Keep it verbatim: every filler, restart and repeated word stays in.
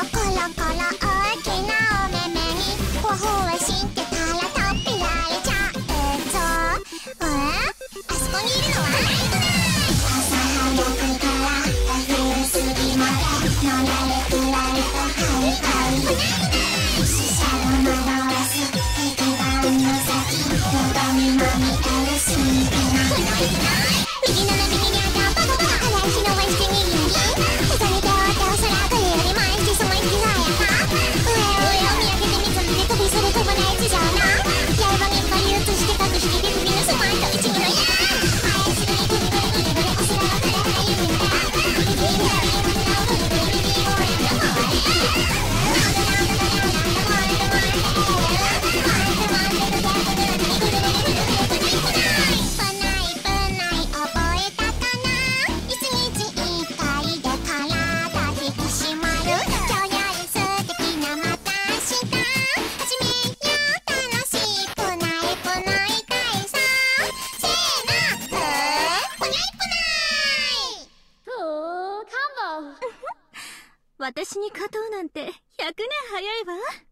コロコロ大きなお目目にふわふわしてたら飛びられちゃうぞ。えあそこにいるのは朝早くから昼過ぎまでのられくられとハイハイ死者を惑わす壁板の先どこにも見える神秘な右斜めにあったパパパ荒い日のワイステにギンギン重ねておってお空というより前してその息がやか上を上を見上げて水着で飛びする飛ばない地上の刃にバリ移して隠して手首のスマート一味の矢前すぐにグリグリグリグリお空をくれない夢だビビビビビビビビビ俺の声私に勝とうなんてひゃくねん早いわ。